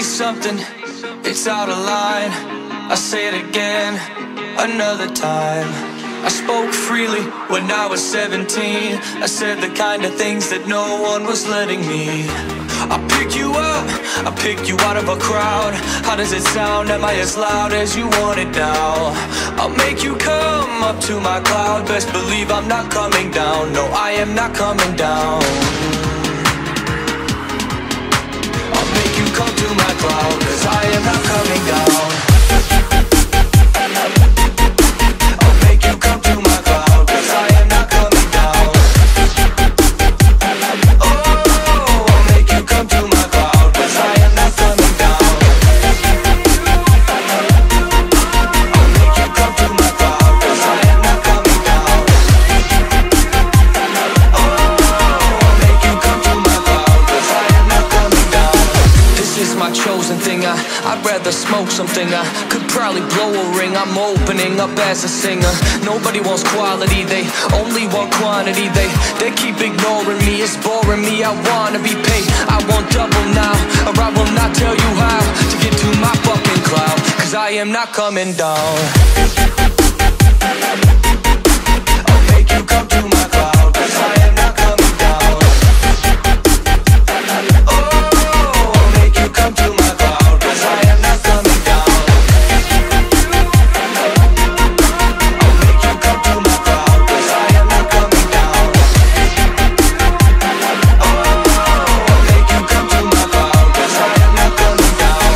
say something, it's out of line. I say it again, another time. I spoke freely when I was 17. I said the kind of things that no one was letting me. I pick you up, I pick you out of a crowd. How does it sound? Am I as loud as you want it now? I'll make you come up to my cloud. Best believe I'm not coming down. No, I am not coming down. I'll make you come to my cloud, 'cause I am not coming down. I'd rather smoke something. I could probably blow a ring. I'm opening up as a singer. Nobody wants quality, they only want quantity. They keep ignoring me, it's boring me. I wanna be paid, I want double now, or I will not tell you how to get to my fucking cloud, 'cause I am not coming down. I'll make you come to my cloud, 'cause I am not coming down. Oh, I'll make you come to my cloud, 'cause I am not coming down. I'll make you come to my cloud, 'cause I am not coming down. Oh, I'll make you come to my cloud, 'cause I am not coming down.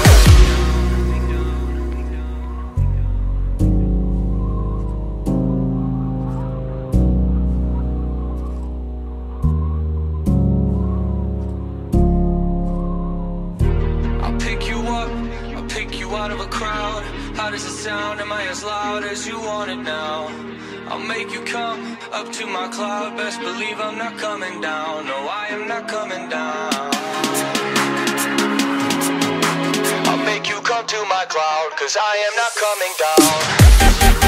I'll pick you up, I'll pick you out of a crowd. How does it sound? Am I as loud as you want it now? I'll make you come up to my cloud. Best believe I'm not coming down. No, I am not coming down. I'll make you come to my cloud, 'cause I am not coming down.